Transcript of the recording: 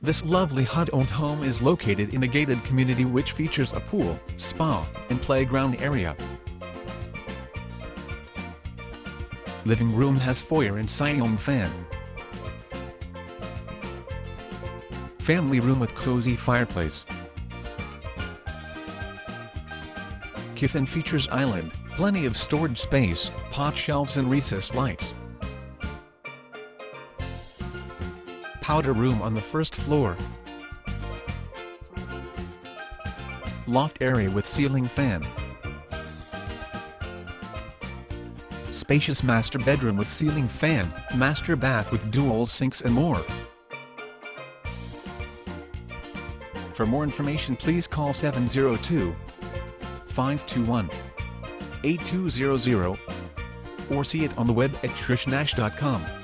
This lovely HUD-owned home is located in a gated community which features a pool, spa, and playground area. Living room has foyer and ceiling fan. Family room with cozy fireplace. Kitchen features island, plenty of storage space, pot shelves and recessed lights. Powder room on the first floor. Loft area with ceiling fan. Spacious master bedroom with ceiling fan, master bath with dual sinks and more. For more information please call 702-521-8200 or see it on the web at trishnash.com.